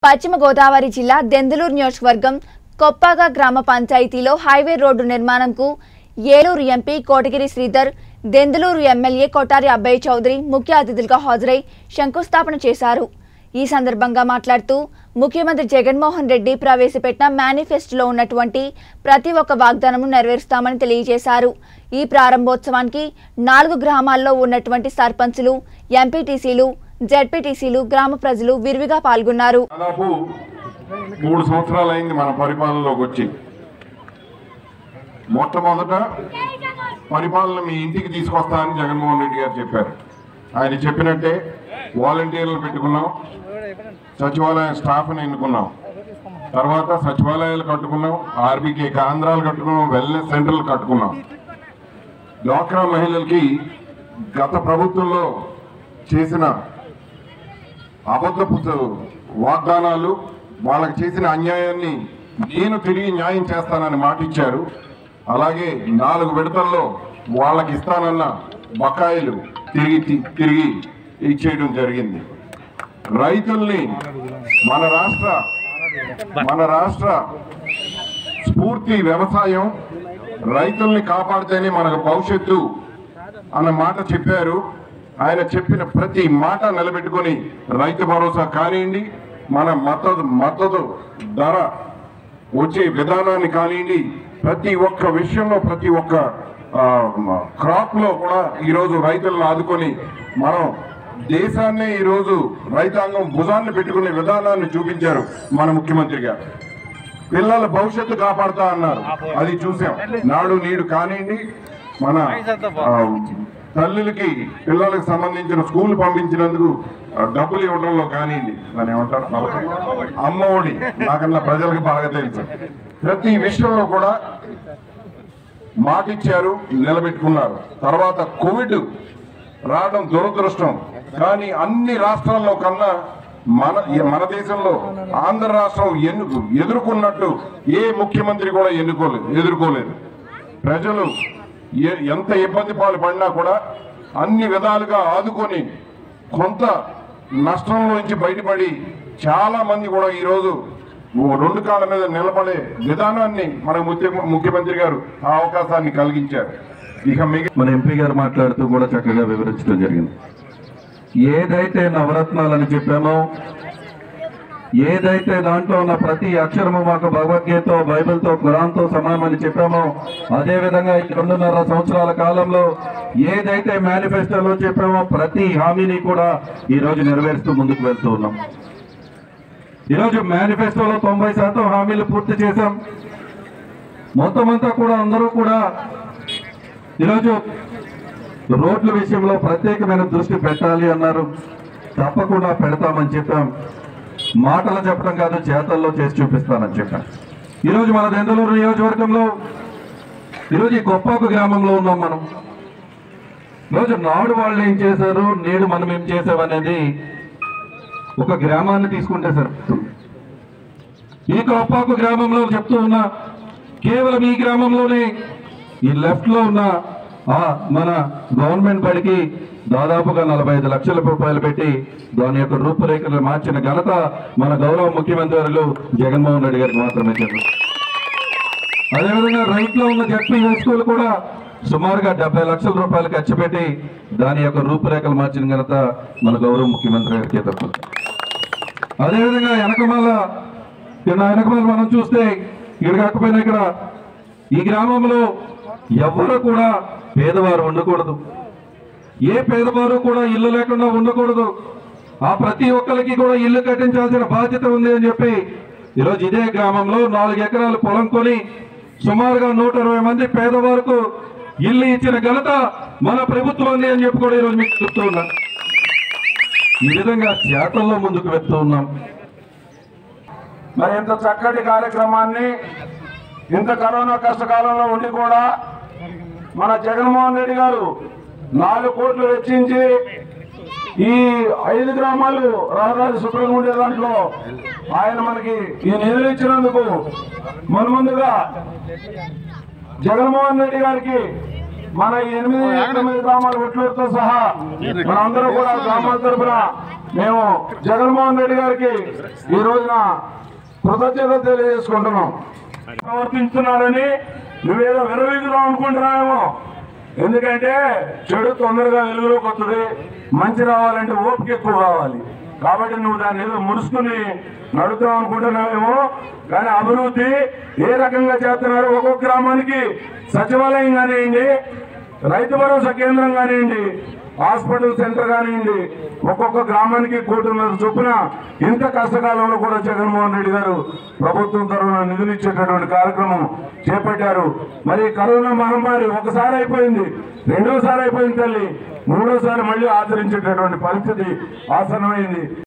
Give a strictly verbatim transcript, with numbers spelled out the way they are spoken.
పశ్చిమ గోదావరి జిల్లా దెందులూరు నియోజకవర్గం కొప్పగ గ్రామ పంచాయతీలో హైవే రోడ్డు నిర్మాణంకు ఏలూరు ఎంపీ కోటగిరి శ్రీధర్, దెందులూరు ఎమ్మెల్యే కొట్టారి అబ్బయ్య చౌదరి ముఖ్య అతిథులుగా హాజరై శంకుస్థాపన చేశారు. ఈ సందర్భంగా మాట్లాడుతూ ముఖ్యమంత్రి జగన్మోహన్ రెడ్డి ప్రవేశపెట్టిన మేనిఫెస్టోలో ఉన్నటువంటి ప్రతి ఒక్క వాగ్దానము నెరవేరుస్తామని తెలియజేశారు. ఈ ప్రారంభోత్సవానికి నాలుగు గ్రామాల్లో ఉన్నటువంటి సర్పంచులు, ఎంపీటీసీలు, జెడ్పీటీసీలు, గ్రామ ప్రజలు విరివిగా పాల్గొన్నారు. దాదాపు మూడు సంవత్సరాలైంది మన పరిపాలనలోకి వచ్చి. మొట్టమొదట పరిపాలన మీ ఇంటికి తీసుకొస్తా అని జగన్మోహన్ రెడ్డి గారు చెప్పారు. ఆయన చెప్పినట్టే వాలంటీర్లు పెట్టుకున్నాం, సచివాలయ స్టాఫ్ని ఎన్నుకున్నాం, తర్వాత సచివాలయాలు కట్టుకున్నాం, ఆర్బీకే కేంద్రాలు కట్టుకున్నాం, వెల్నెస్ సెంటర్లు కట్టుకున్నాం. డ్వాక్రా మహిళలకి గత ప్రభుత్వంలో చేసిన అబద్ధపు వాగ్దానాలు, వాళ్ళకి చేసిన అన్యాయాన్ని నేను తిరిగి న్యాయం చేస్తానని మాట ఇచ్చారు. అలాగే నాలుగు విడతల్లో వాళ్ళకి ఇస్తానన్న బకాయిలు తిరిగి తిరిగి ఇచ్చేయడం జరిగింది. రైతుల్ని మన రాష్ట్ర మన రాష్ట్ర స్ఫూర్తి వ్యవసాయం, రైతుల్ని కాపాడితేనే మనకు భవిష్యత్తు అన్న మాట చెప్పారు. ఆయన చెప్పిన ప్రతి మాట నిలబెట్టుకొని రైతు భరోసా కానివ్వండి, మన మద్దతు మద్దతు ధర వచ్చే విధానాన్ని కానివ్వండి, ప్రతి ఒక్క విషయంలో ప్రతి ఒక్క క్రాప్ లో కూడా ఈరోజు రైతులను ఆదుకొని మనం దేశాన్నే ఈరోజు రైతాంగం భుజాన్ని పెట్టుకునే విధానాన్ని చూపించారు మన ముఖ్యమంత్రి గారు. పిల్లల భవిష్యత్తు కాపాడుతా అన్నారు, అది చూసాం. నాడు నీడు కానివ్వండి, మన తల్లులకి పిల్లలకు సంబంధించిన స్కూల్ పంపించినందుకు డబ్బులు ఇవ్వడంలో కానివ్వండి, దాన్ని ఏమంటారు, అమ్మ ఒడి, నాకన్నా ప్రజలకు బాగా తెలుసు. ప్రతి విషయంలో కూడా మాటిచ్చారు, నిలబెట్టుకున్నారు. తర్వాత కోవిడ్ రావడం దురదృష్టం, కానీ అన్ని రాష్ట్రాల్లో కన్నా మన మన దేశంలో ఆంధ్ర రాష్ట్రం ఎన్ను ఎదుర్కొన్నట్టు ఏ ముఖ్యమంత్రి కూడా ఎన్నుకోలేదు ఎదుర్కోలేదు. ప్రజలు ఎంత ఇబ్బంది పాలు పడినా కూడా అన్ని విధాలుగా ఆదుకొని కొంత నష్టంలోంచి బయటపడి చాలా మంది కూడా ఈరోజు రెండు కాళ్ళ మీద నిలబడే విధానాన్ని మన ముఖ్యమంత్రి గారు ఆ అవకాశాన్ని కలిగించారు. ఇక మిగతా మన ఎంపీ గారు మాట్లాడుతూ కూడా చక్కగా వివరించడం జరిగింది. ఏదైతే నవరత్నాలని చెప్పామో, ఏదైతే దాంట్లో ఉన్న ప్రతి అక్షరము మాకు భగవద్గీతతో, బైబిల్తో, ఖురాన్తో సమానమని చెప్పామో, అదేవిధంగా ఈ రెండున్నర సంవత్సరాల కాలంలో ఏదైతే మేనిఫెస్టోలో చెప్పామో ప్రతి హామీని కూడా ఈరోజు నెరవేరుస్తూ ముందుకు వెళ్తూ ఉన్నాం. ఈరోజు మేనిఫెస్టోలో తొంభై శాతం హామీలు పూర్తి చేశాం. మొత్తం అంతా కూడా అందరూ కూడా ఈరోజు రోడ్ల విషయంలో ప్రత్యేకమైన దృష్టి పెట్టాలి అన్నారు. తప్పకుండా పెడతామని చెప్పాం. మాటలు చెప్పడం కాదు, చేతల్లో చేసి చూపిస్తానని చెప్పాం. ఈరోజు మన దెందులూరు నియోజకవర్గంలో ఈరోజు ఈ కొప్పగ గ్రామంలో ఉన్నాం మనం. ఈరోజు నాడు వాళ్ళు ఏం చేశారు, నేడు మనం ఏం చేసామనేది ఒక గ్రామాన్ని తీసుకుంటే సరిపోతుంది. ఈ కొప్పగ గ్రామంలో చెప్తూ ఉన్నా, కేవలం ఈ గ్రామంలోనే ఈ లెఫ్ట్ లో ఉన్న మన గవర్నమెంట్ బడికి దాదాపుగా నలభై ఐదు లక్షల రూపాయలు పెట్టి దాని యొక్క రూపురేఖలు మార్చిన ఘనత మన గౌరవ ముఖ్యమంత్రి వర్యులు జగన్మోహన్ రెడ్డి గారికి మాత్రమే చెందింది. అదేవిధంగా రైట్ లో ఉన్న జడ్పీ హై స్కూల్ కూడా సుమారుగా డెబ్బై లక్షల రూపాయలు ఖర్చు పెట్టి దాని యొక్క రూపురేఖలు మార్చిన ఘనత మన గౌరవ ముఖ్యమంత్రి గారికి తప్పదు. అదేవిధంగా వెనకమాల వెనకమాల మనం చూస్తే ఇక్కడ కాకపోయినా ఇక్కడ ఈ గ్రామంలో ఎవరు కూడా పేదవారు ఉండకూడదు, ఏ పేదవారు కూడా ఇల్లు లేకుండా ఉండకూడదు. ఆ ప్రతి ఒక్కరికి కూడా ఇల్లు కట్టించాల్సిన బాధ్యత ఉంది అని చెప్పి ఈరోజు ఇదే గ్రామంలో నాలుగు ఎకరాలు పొలం కొని సుమారుగా నూట ఇరవై మంది పేదవారికి ఇల్లు ఇచ్చిన ఘనత మన ప్రభుత్వాన్ని అని చెప్పి కూడా ఈరోజు మీకు చెప్తూ ఉన్నాం. ఈ విధంగా చేతల్లో ముందుకు వెళ్తూ ఉన్నాం. మరి ఇంత చక్కటి కార్యక్రమాన్ని ఇంత కరోనా కష్టకాలంలో ఉండి కూడా మన జగన్మోహన్ రెడ్డి గారు నాలుగు కోట్లు వెచ్చించి ఈ ఐదు గ్రామాలు రహదారి శుభ్రంగా ఉండే దాంట్లో ఆయన మనకి ఈ నిధులు ఇచ్చినందుకు మన ముందుగా జగన్మోహన్ రెడ్డి గారికి మన ఎనిమిది తొమ్మిది గ్రామాల ఒట్లూరుతో సహా మనందరూ కూడా గ్రామాల తరఫున మేము జగన్మోహన్ రెడ్డి గారికి ఈ రోజున కృతజ్ఞతలు తెలియజేసుకుంటున్నాం. ప్రవర్తిస్తున్నారని నువ్వేదో విరవీగుదాం అనుకుంటున్నావేమో. ఎందుకంటే చెడు తొందరగా వెలుగులోకి వస్తుంది, మంచి రావాలంటే ఓపిక ఎక్కువ కావాలి. కాబట్టి నువ్వు దాన్ని ఏదో మురుసుకుని నడుపుతావు అనుకుంటున్నావేమో. కానీ అభివృద్ధి ఏ రకంగా చేస్తున్నారు, ఒక్కొక్క గ్రామానికి సచివాలయం కానివ్వండి, రైతు భరోసా కేంద్రం కానివ్వండి, హాస్పిటల్ సెంటర్ కానివ్వండి, ఒక్కొక్క గ్రామానికి కోటిన్నర చొప్పున ఇంత కష్టకాలంలో కూడా జగన్మోహన్ రెడ్డి గారు ప్రభుత్వం తరఫున నిధులు ఇచ్చేటటువంటి కార్యక్రమం చేపట్టారు. మరి కరోనా మహమ్మారి ఒకసారి అయిపోయింది, రెండోసారి అయిపోయింది తల్లి, మూడోసారి మళ్ళీ ఆచరించేటటువంటి పరిస్థితి ఆసన్నమైంది.